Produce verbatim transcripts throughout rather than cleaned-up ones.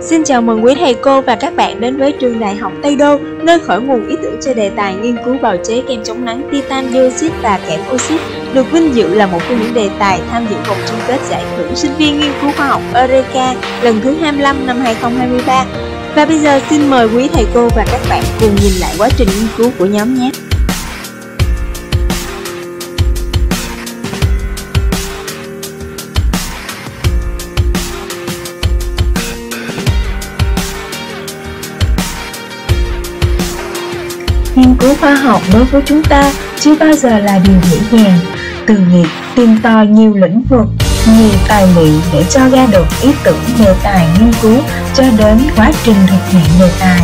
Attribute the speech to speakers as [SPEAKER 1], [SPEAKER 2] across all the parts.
[SPEAKER 1] Xin chào mừng quý thầy cô và các bạn đến với trường Đại học Tây Đô, nơi khởi nguồn ý tưởng cho đề tài nghiên cứu bào chế kem chống nắng titan dioxide và kẽm oxit, được vinh dự là một trong những đề tài tham dự vòng chung kết giải thưởng sinh viên nghiên cứu khoa học Eureka lần thứ hai mươi lăm năm hai không hai ba. Và bây giờ xin mời quý thầy cô và các bạn cùng nhìn lại quá trình nghiên cứu của nhóm nhé.
[SPEAKER 2] Nghiên cứu khoa học đối với chúng ta chưa bao giờ là điều dễ dàng. Từ việc tìm tòi nhiều lĩnh vực, nhiều tài liệu để cho ra được ý tưởng đề tài nghiên cứu cho đến quá trình thực hiện đề tài.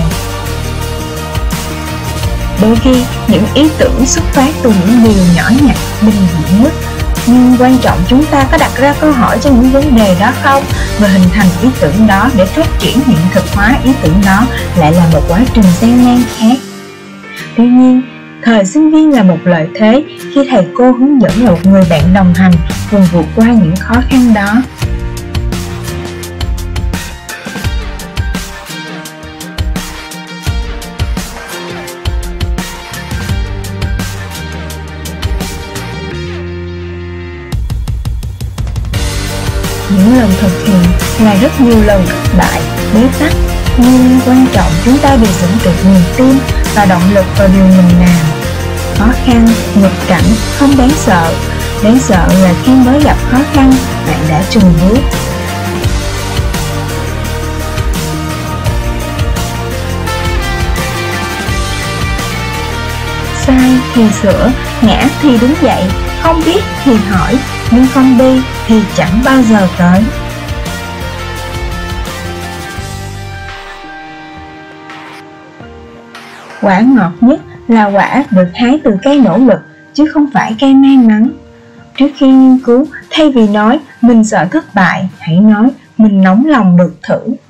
[SPEAKER 2] Đôi khi những ý tưởng xuất phát từ những điều nhỏ nhặt, bình dị nhất, nhưng quan trọng chúng ta có đặt ra câu hỏi cho những vấn đề đó không, và hình thành ý tưởng đó để phát triển hiện thực hóa ý tưởng đó lại là một quá trình gian nan khác. Tuy nhiên, thời sinh viên là một lợi thế khi thầy cô hướng dẫn là một người bạn đồng hành cùng vượt qua những khó khăn đó. Những lần thực hiện là rất nhiều lần thất bại, bế tắc, nhưng quan trọng chúng ta đều giữ được niềm tin và động lực vào điều mình làm. Khó khăn, nghịch cảnh không đáng sợ. Đáng sợ là khi mới gặp khó khăn, bạn đã chùn bước. Sai thì sửa, ngã thì đứng dậy, không biết thì hỏi, nhưng không đi thì chẳng bao giờ tới. Quả ngọt nhất là quả được hái từ cây nỗ lực, chứ không phải cây may mắn. Trước khi nghiên cứu, thay vì nói mình sợ thất bại, hãy nói mình nóng lòng được thử.